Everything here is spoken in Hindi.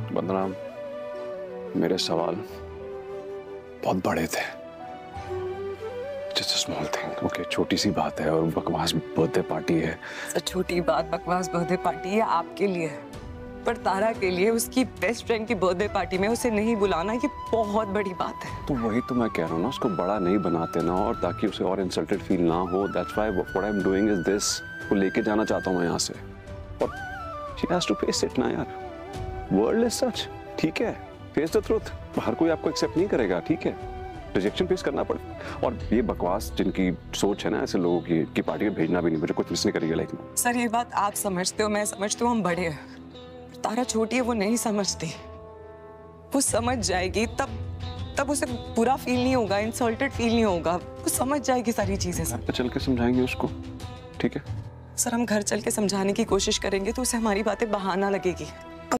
वंदना, मेरे सवाल बहुत बड़े थे। Just a small thing, okay, छोटी सी बात है और बकवास बर्थडे पार्टी है। छोटी बात बकवास बर्थडे पार्टी है आपके लिए, पर तारा के लिए उसकी बेस्ट फ्रेंड की बर्थडे पार्टी में उसे नहीं बुलाना ये बहुत बड़ी बात है। तो वही तो मैं कह रहा हूँ ना, उसको बड़ा नहीं बनाते ना, और ताकि उसे और इंसल्टेड फील ना हो। That's why what I'm doing is this, को लेके जाना चाहता हूँ मैं यहाँ से, और she has to face it ना यार। World is such, ठीक है, face the truth। हर कोई आपको एक्सेप्ट नहीं करेगा, ठीक है, रिजेक्शन फेस करना पड़े। और ये बकवास जिनकी सोच है ना ऐसे लोगों की पार्टी में भेजना भी नहीं, मुझे कुछ मिस नहीं करेगी लाइफ में। सर ये बात आप समझते हो, मैं समझती हूँ, हम बड़े हैं। तारा छोटी है, वो नहीं समझती। वो समझ जाएगी तब उसे बुरा फील नहीं होगा, इंसल्टेड फील नहीं होगा। वो समझ जाएगी सारी चीजें। सर चल के समझाएंगे उसको, ठीक है? सर हम घर चल के समझाने की कोशिश करेंगे तो उसे हमारी बातें बहाना लगेगी।